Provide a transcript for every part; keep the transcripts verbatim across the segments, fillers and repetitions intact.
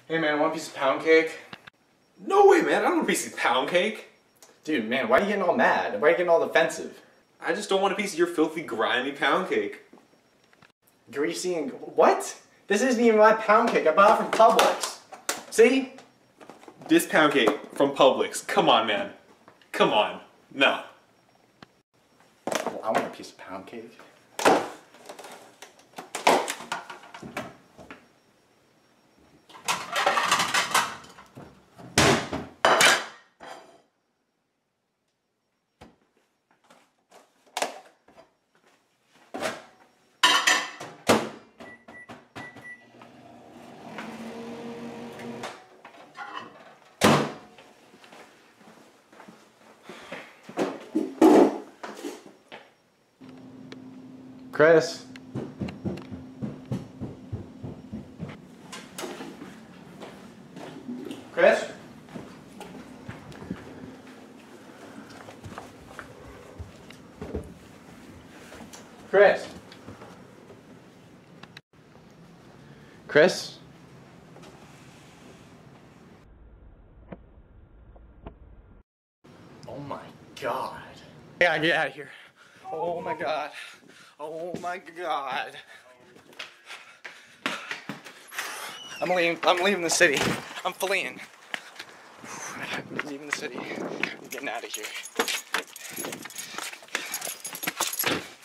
Hey man, want a piece of pound cake? No way, man. I don't want a piece of pound cake. Dude, man, why are you getting all mad? Why are you getting all defensive? I just don't want a piece of your filthy, grimy pound cake. Greasy and... What? This isn't even my pound cake. I bought it from Publix. See? This pound cake from Publix. Come on, man. Come on. No. Well, I want a piece of pound cake. Chris. Chris? Chris? Chris? Oh my God. I gotta get out of here. Oh my God. Oh my God. I'm leaving, I'm leaving the city. I'm fleeing. I'm leaving the city. I'm getting out of here.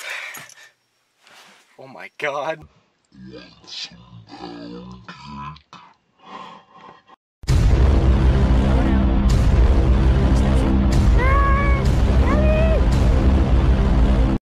Oh my God.